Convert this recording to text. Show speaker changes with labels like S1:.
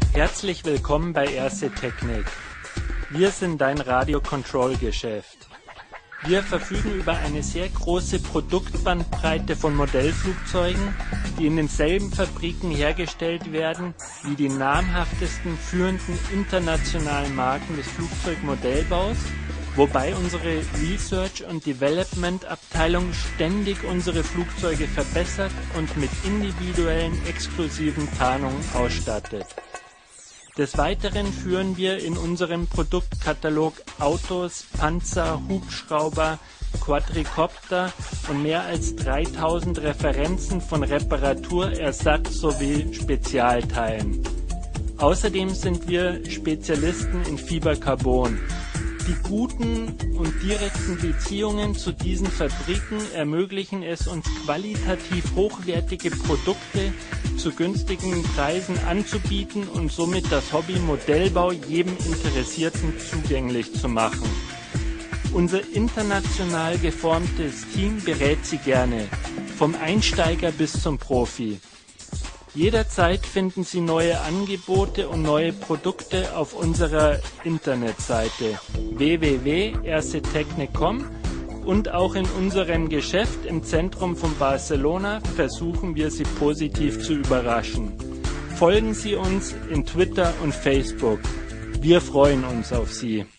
S1: Herzlich willkommen bei Erste Technik. Wir sind dein Radio-Control-Geschäft. Wir verfügen über eine sehr große Produktbandbreite von Modellflugzeugen, die in denselben Fabriken hergestellt werden wie die namhaftesten führenden internationalen Marken des Flugzeugmodellbaus, wobei unsere Research- und Development-Abteilung ständig unsere Flugzeuge verbessert und mit individuellen, exklusiven Tarnungen ausstattet. Des Weiteren führen wir in unserem Produktkatalog Autos, Panzer, Hubschrauber, Quadricopter und mehr als 3000 Referenzen von Reparatur, Ersatz sowie Spezialteilen. Außerdem sind wir Spezialisten in Fibercarbon. Die guten und direkten Beziehungen zu diesen Fabriken ermöglichen es uns, qualitativ hochwertige Produkte zu günstigen Preisen anzubieten und somit das Hobby Modellbau jedem Interessierten zugänglich zu machen. Unser international geformtes Team berät Sie gerne, vom Einsteiger bis zum Profi. Jederzeit finden Sie neue Angebote und neue Produkte auf unserer Internetseite www.erstetechnik.com und auch in unserem Geschäft im Zentrum von Barcelona versuchen wir Sie positiv zu überraschen. Folgen Sie uns in Twitter und Facebook. Wir freuen uns auf Sie.